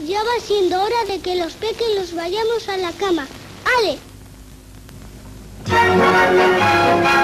Ya va siendo hora de que los pequeños vayamos a la cama. ¡Ale!